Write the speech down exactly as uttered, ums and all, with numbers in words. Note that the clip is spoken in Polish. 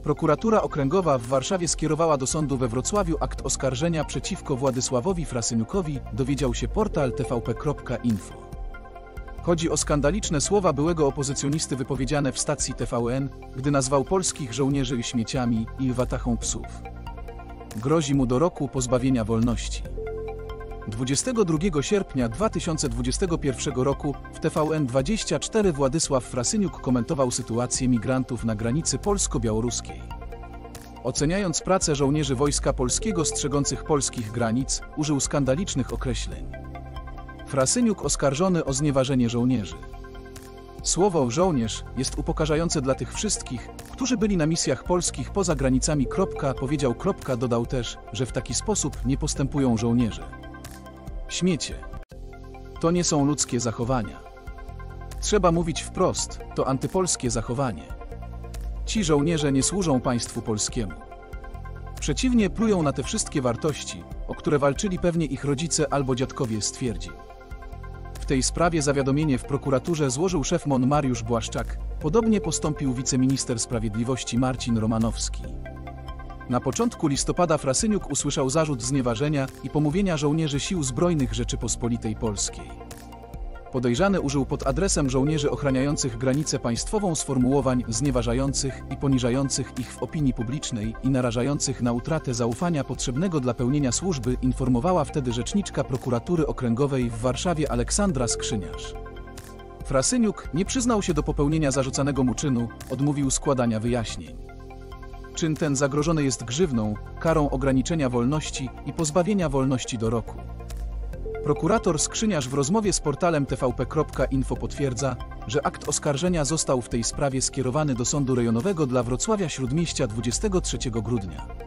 Prokuratura Okręgowa w Warszawie skierowała do sądu we Wrocławiu akt oskarżenia przeciwko Władysławowi Frasyniukowi, dowiedział się portal T V P kropka info. Chodzi o skandaliczne słowa byłego opozycjonisty wypowiedziane w stacji T V N, gdy nazwał polskich żołnierzy śmieciami i watahą psów. Grozi mu do roku pozbawienia wolności. dwudziestego drugiego sierpnia dwa tysiące dwudziestego pierwszego roku w T V N dwadzieścia cztery Władysław Frasyniuk komentował sytuację migrantów na granicy polsko-białoruskiej. Oceniając pracę żołnierzy Wojska Polskiego strzegących polskich granic, użył skandalicznych określeń. Frasyniuk oskarżony o znieważenie żołnierzy. Słowo żołnierz jest upokarzające dla tych wszystkich, którzy byli na misjach polskich poza granicami. Powiedział. Dodał też, że w taki sposób nie postępują żołnierze. Śmiecie. To nie są ludzkie zachowania. Trzeba mówić wprost, to antypolskie zachowanie. Ci żołnierze nie służą państwu polskiemu. Przeciwnie, plują na te wszystkie wartości, o które walczyli pewnie ich rodzice albo dziadkowie, stwierdził. W tej sprawie zawiadomienie w prokuraturze złożył szef M O N Mariusz Błaszczak, podobnie postąpił wiceminister sprawiedliwości Marcin Romanowski. Na początku listopada Frasyniuk usłyszał zarzut znieważenia i pomówienia żołnierzy Sił Zbrojnych Rzeczypospolitej Polskiej. Podejrzany użył pod adresem żołnierzy ochraniających granicę państwową sformułowań znieważających i poniżających ich w opinii publicznej i narażających na utratę zaufania potrzebnego dla pełnienia służby, informowała wtedy rzeczniczka Prokuratury Okręgowej w Warszawie Aleksandra Skrzyniarz. Frasyniuk nie przyznał się do popełnienia zarzucanego mu czynu, odmówił składania wyjaśnień. Czyn ten zagrożony jest grzywną, karą ograniczenia wolności i pozbawienia wolności do roku. Prokurator Skrzyniarz w rozmowie z portalem T V P kropka info potwierdza, że akt oskarżenia został w tej sprawie skierowany do Sądu Rejonowego dla Wrocławia Śródmieścia dwudziestego trzeciego grudnia.